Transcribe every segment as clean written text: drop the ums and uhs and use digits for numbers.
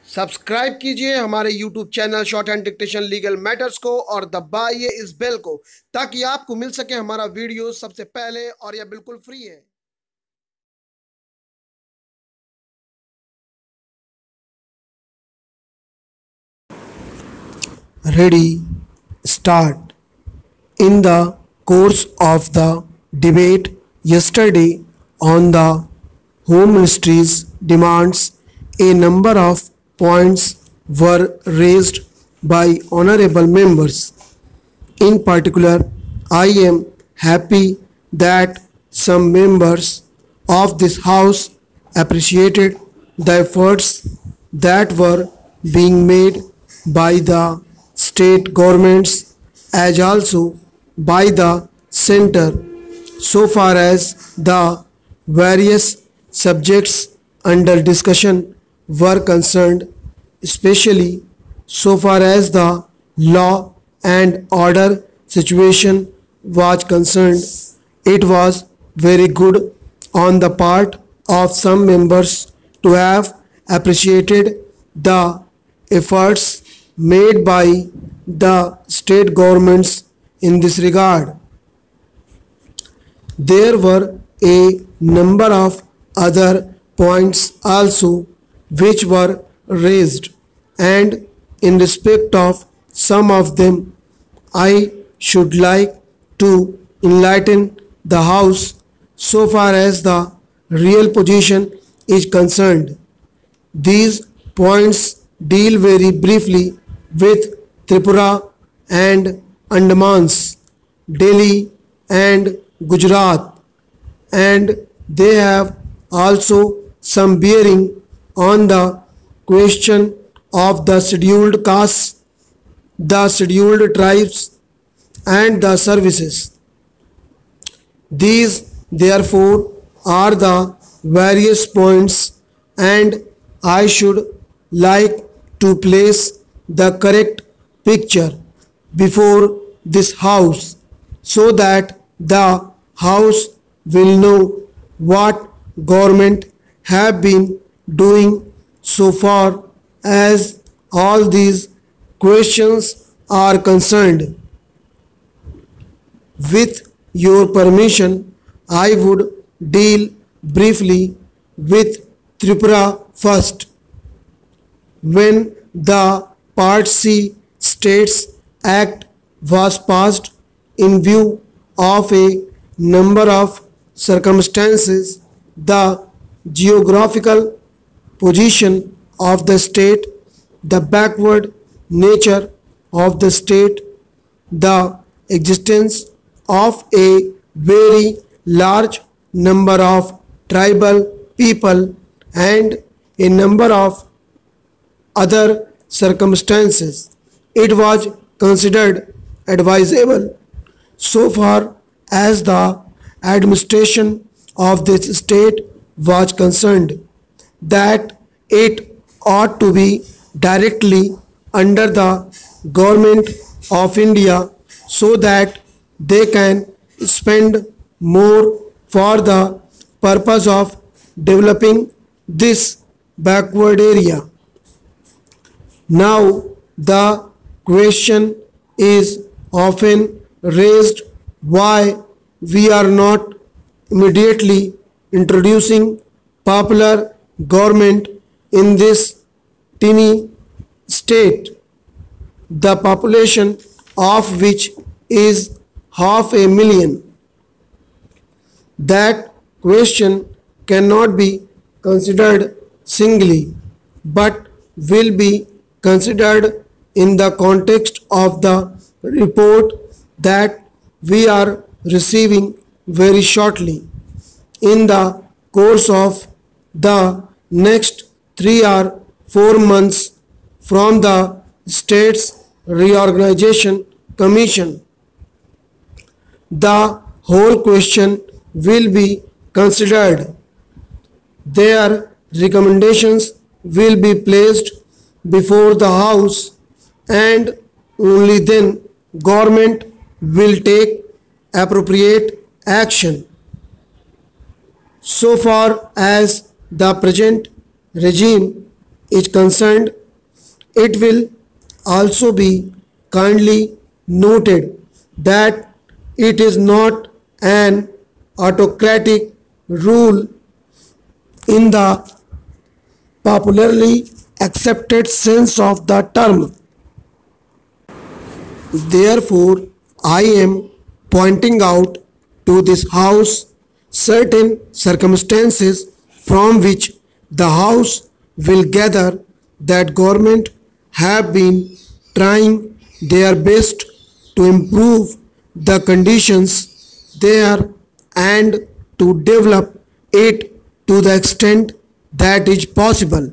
Subscribe कीजिए हमारे YouTube channel shorthand dictation legal matters को और दबाइए इस बेल को ताकि आपको मिल सके हमारा वीडियो सबसे पहले और यह बिल्कुल फ्री है। Ready, start. In the course of the debate yesterday on the Home Ministry's demands, a number of points were raised by honorable members. In particular, I am happy that some members of this House appreciated the efforts that were being made by the state governments as also by the center so far as the various subjects under discussion were concerned, especially so far as the law and order situation was concerned. It was very good on the part of some members to have appreciated the efforts made by the state governments in this regard. There were a number of other points also which were raised, and in respect of some of them I should like to enlighten the House so far as the real position is concerned. These points deal very briefly with Tripura and Andamans, Delhi and Gujarat, and they have also some bearing on the question of the scheduled castes, the scheduled tribes and the services. These therefore are the various points, and I should like to place the correct picture before this House so that the House will know what government have been doing so far as all these questions are concerned. With your permission, I would deal briefly with Tripura first. When the Part C States Act was passed in view of a number of circumstances, the geographical position of the state, the backward nature of the state, the existence of a very large number of tribal people and a number of other circumstances, it was considered advisable so far as the administration of this state was concerned that it ought to be directly under the government of India so that they can spend more for the purpose of developing this backward area. Now the question is often raised why we are not immediately introducing popular government in this teeny state, the population of which is 500,000. That question cannot be considered singly but will be considered in the context of the report that we are receiving very shortly. In the course of the next 3 or 4 months from the State's Reorganization Commission, the whole question will be considered. Their recommendations will be placed before the House, and only then government will take appropriate action. So far as the present regime is concerned, It will also be kindly noted that it is not an autocratic rule in the popularly accepted sense of the term. Therefore, I am pointing out to this House certain circumstances from which the House will gather that government have been trying their best to improve the conditions there and to develop it to the extent that is possible.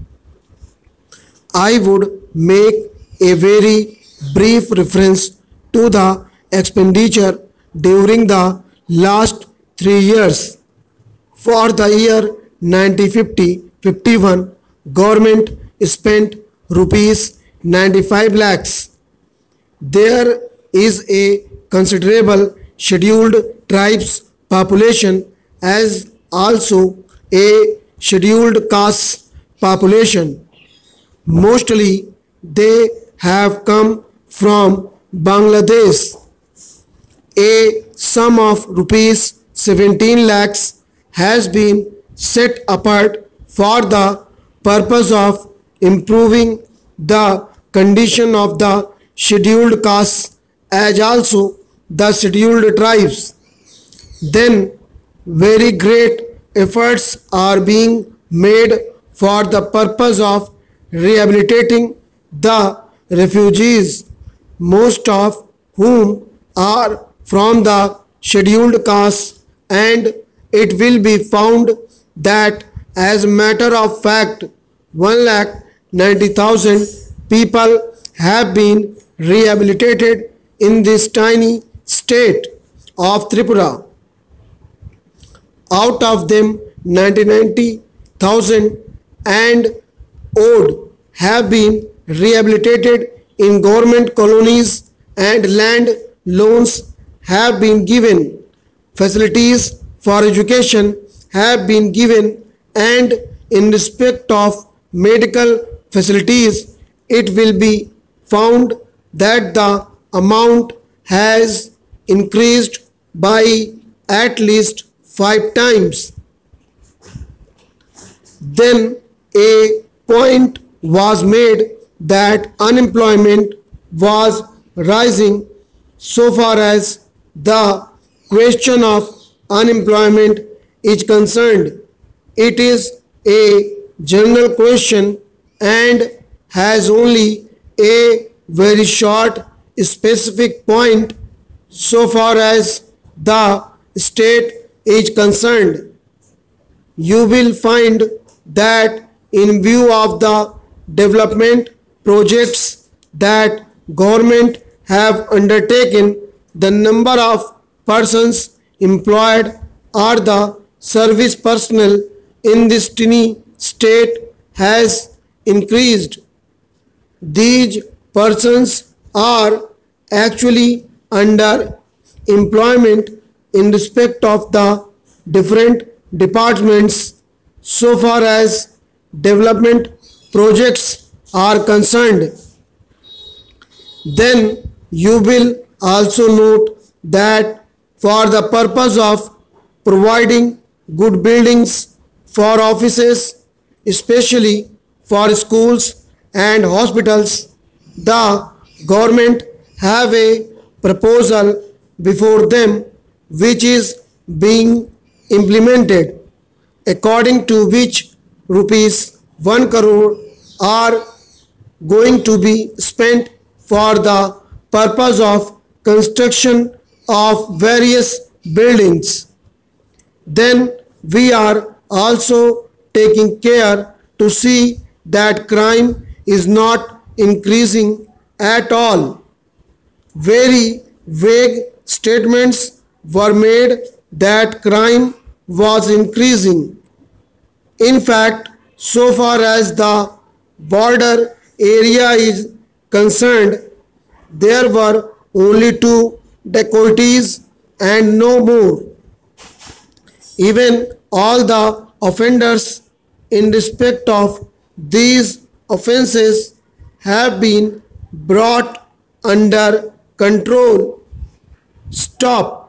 I would make a very brief reference to the expenditure during the last 3 years. For the year 1950-51, government spent rupees 95 lakhs. There is a considerable scheduled tribes population as also a scheduled caste population. Mostly they have come from Bangladesh. A sum of rupees 17 lakhs has been set apart for the purpose of improving the condition of the scheduled castes as also the scheduled tribes. Then very great efforts are being made for the purpose of rehabilitating the refugees, most of whom are from the scheduled castes, and it will be found that as a matter of fact 1,90,000 people have been rehabilitated in this tiny state of Tripura. Out of them 90,000 and odd have been rehabilitated in government colonies and land loans have been given. Facilities for education have been given, and in respect of medical facilities it will be found that the amount has increased by at least 5 times. Then a point was made that unemployment was rising. So far as the question of unemployment is concerned, it is a general question and has only a very short specific point so far as the state is concerned. You will find that in view of the development projects that government have undertaken, the number of persons employed or the service personnel in this tiny state has increased. These persons are actually under employment in respect of the different departments so far as development projects are concerned. Then you will also note that for the purpose of providing good buildings for offices, especially for schools and hospitals, the government have a proposal before them which is being implemented, according to which rupees 1 crore are going to be spent for the purpose of construction of various buildings. Then we are also taking care to see that crime is not increasing at all. Very vague statements were made that crime was increasing. In fact, so far as the border area is concerned, there were only 2 dacoities and no more. Even all the offenders in respect of these offences have been brought under control. Stop.